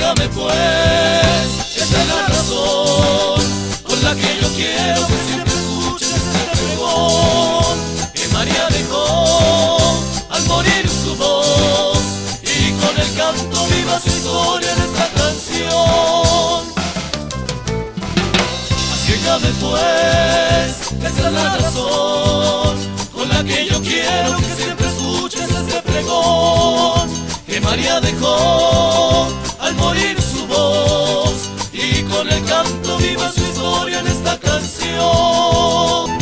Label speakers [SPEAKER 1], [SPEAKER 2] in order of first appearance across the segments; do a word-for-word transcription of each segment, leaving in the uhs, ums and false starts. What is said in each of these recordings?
[SPEAKER 1] Asíégame pues, esta es la razón con la que yo quiero que siempre escuches este pregón que María dejó al morir su voz, y con el canto viva su historia en esta canción. Asíégame pues, esta es la razón con la que yo quiero que siempre escuches este pregón que María dejó al morir su voz, y con el canto viva su historia en esta canción.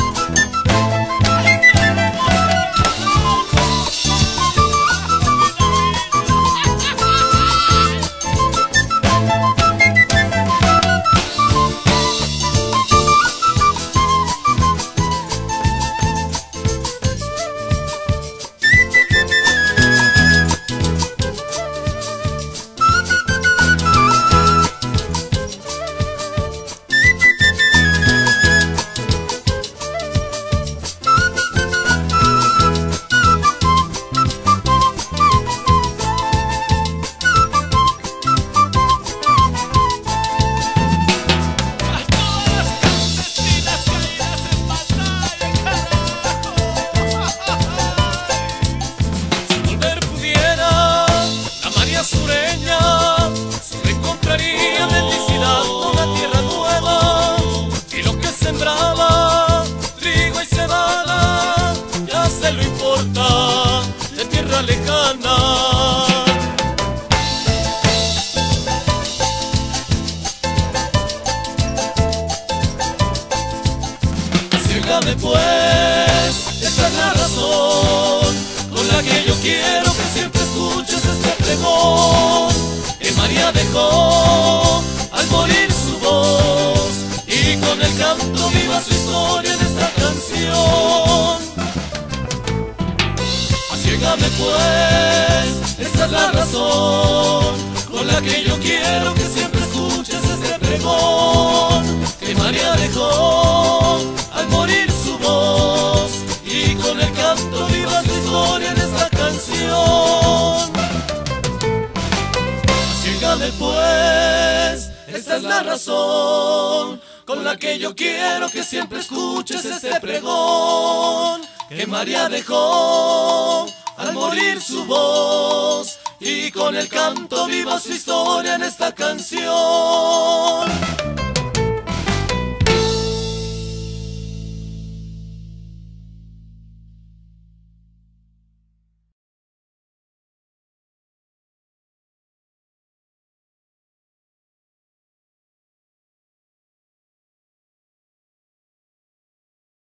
[SPEAKER 1] De tierra lejana, asíégame pues, esta es la razón con la que yo quiero que siempre escuches este pregón que María dejó al morir su voz, y con el canto viva su historia en esta canción. Asíégame pues, esta es la razón con la que yo quiero que siempre escuches este pregón que María dejó al morir su voz, y con el canto viva su historia en esta canción. Asíégame pues, esta es la razón con la que yo quiero que siempre escuches este pregón que María dejó al morir su voz, y con el canto viva su historia en esta canción.